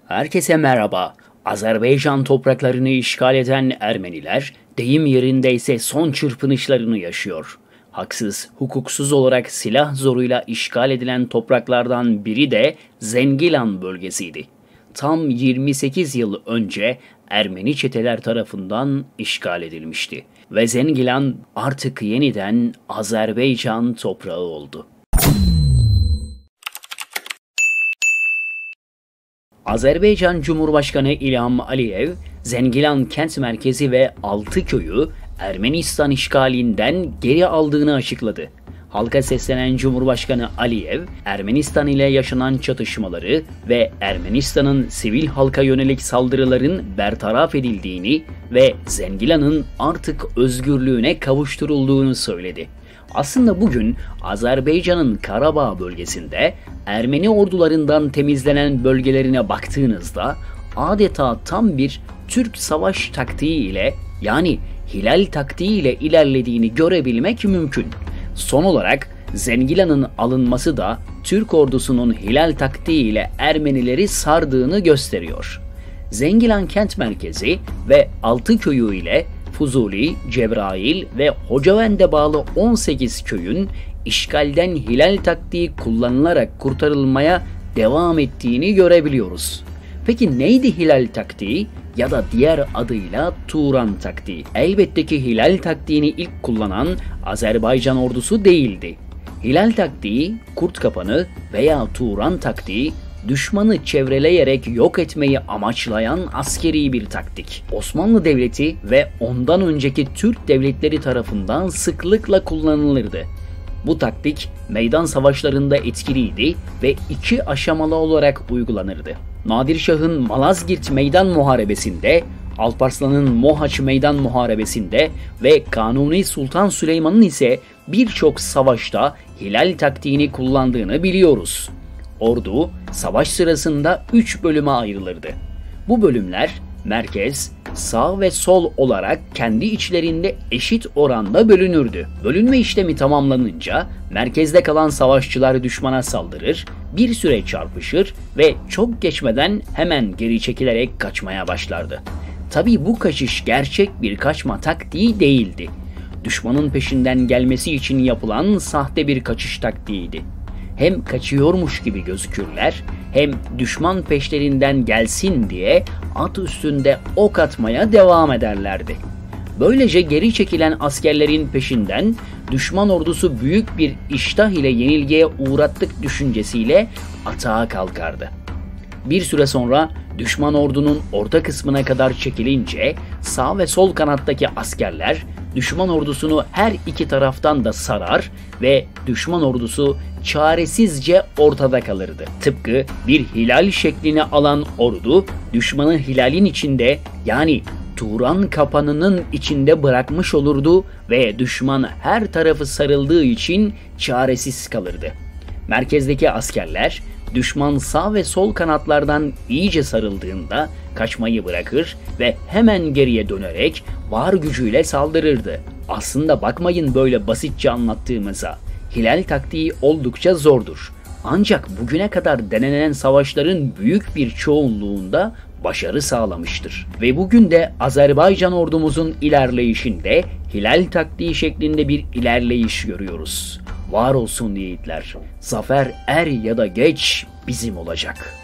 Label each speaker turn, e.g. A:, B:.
A: Herkese merhaba. Azerbaycan topraklarını işgal eden Ermeniler, deyim yerindeyse son çırpınışlarını yaşıyor. Haksız, hukuksuz olarak silah zoruyla işgal edilen topraklardan biri de Zengilan bölgesiydi. Tam 28 yıl önce Ermeni çeteler tarafından işgal edilmişti ve Zengilan artık yeniden Azerbaycan toprağı oldu. Azerbaycan Cumhurbaşkanı İlham Aliyev, Zengilan kent merkezi ve 6 köyü Ermenistan işgalinden geri aldığını açıkladı. Halka seslenen Cumhurbaşkanı Aliyev, Ermenistan ile yaşanan çatışmaları ve Ermenistan'ın sivil halka yönelik saldırıların bertaraf edildiğini ve Zengilan'ın artık özgürlüğüne kavuşturulduğunu söyledi. Aslında bugün Azerbaycan'ın Karabağ bölgesinde Ermeni ordularından temizlenen bölgelerine baktığınızda adeta tam bir Türk savaş taktiği ile yani Hilal taktiği ile ilerlediğini görebilmek mümkün. Son olarak Zengilan'ın alınması da Türk ordusunun Hilal taktiği ile Ermenileri sardığını gösteriyor. Zengilan kent merkezi ve 6 köyü ile Fuzuli, Cebrail ve Hocavend'e bağlı 18 köyün işgalden Hilal taktiği kullanılarak kurtarılmaya devam ettiğini görebiliyoruz. Peki neydi Hilal taktiği ya da diğer adıyla Turan taktiği? Elbette ki Hilal taktiğini ilk kullanan Azerbaycan ordusu değildi. Hilal taktiği, Kurt Kapanı veya Turan taktiği düşmanı çevreleyerek yok etmeyi amaçlayan askeri bir taktik. Osmanlı Devleti ve ondan önceki Türk devletleri tarafından sıklıkla kullanılırdı. Bu taktik meydan savaşlarında etkiliydi ve 2 aşamalı olarak uygulanırdı. Nadir Şah'ın Malazgirt Meydan Muharebesi'nde, Alparslan'ın Mohaç Meydan Muharebesi'nde ve Kanuni Sultan Süleyman'ın ise birçok savaşta Hilal taktiğini kullandığını biliyoruz. Ordu, savaş sırasında 3 bölüme ayrılırdı. Bu bölümler merkez, sağ ve sol olarak kendi içlerinde eşit oranda bölünürdü. Bölünme işlemi tamamlanınca merkezde kalan savaşçılar düşmana saldırır, bir süre çarpışır ve çok geçmeden hemen geri çekilerek kaçmaya başlardı. Tabii bu kaçış gerçek bir kaçma taktiği değildi. Düşmanın peşinden gelmesi için yapılan sahte bir kaçış taktiğiydi. Hem kaçıyormuş gibi gözükürler, hem düşman peşlerinden gelsin diye at üstünde ok atmaya devam ederlerdi. Böylece geri çekilen askerlerin peşinden düşman ordusu büyük bir iştah ile yenilgiye uğrattık düşüncesiyle atağa kalkardı. Bir süre sonra düşman ordunun orta kısmına kadar çekilince sağ ve sol kanattaki askerler düşman ordusunu her iki taraftan da sarar ve düşman ordusu çaresizce ortada kalırdı. Tıpkı bir hilal şeklini alan ordu düşmanı hilalin içinde yani Turan kapanının içinde bırakmış olurdu ve düşman her tarafı sarıldığı için çaresiz kalırdı. Merkezdeki askerler düşman sağ ve sol kanatlardan iyice sarıldığında kaçmayı bırakır ve hemen geriye dönerek var gücüyle saldırırdı. Aslında bakmayın böyle basitçe anlattığımıza. Hilal taktiği oldukça zordur. Ancak bugüne kadar denenen savaşların büyük bir çoğunluğunda başarı sağlamıştır. Ve bugün de Azerbaycan ordumuzun ilerleyişinde Hilal taktiği şeklinde bir ilerleyiş görüyoruz. Var olsun yiğitler. Zafer er ya da geç bizim olacak.